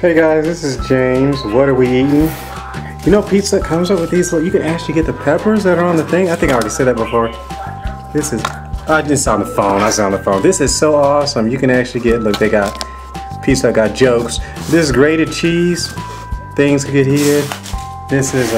Hey guys, this is James. What are we eating? You know, pizza comes up with these. You can actually get the peppers that are on the thing. I think I already said that before. This is, I just on the phone. I was on the phone. This is so awesome. You can actually get, look, they got pizza, got jokes. This is grated cheese. Things can get heated. This is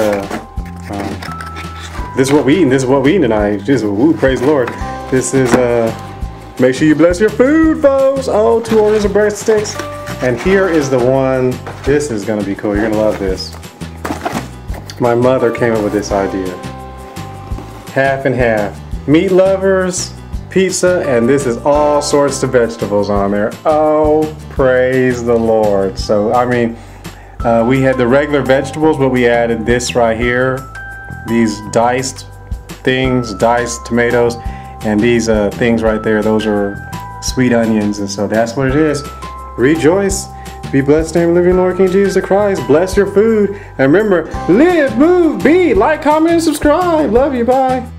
this is what we eating. This is what we eating tonight. Just woo, praise the Lord. This is make sure you bless your food, folks. Oh, 2 orders of breadsticks. And here is the one. This is gonna be cool. You're gonna love this. My mother came up with this idea. Half and half. Meat lovers, pizza, and this is all sorts of vegetables on there. Oh, praise the Lord. So, I mean, we had the regular vegetables, but we added this right here. These diced things, diced tomatoes, and these things right there, those are sweet onions, and so that's what it is. Rejoice, be blessed in the name of the living Lord King Jesus Christ. Bless your food, and remember, live, move, be, like, comment, and subscribe. Love you, bye.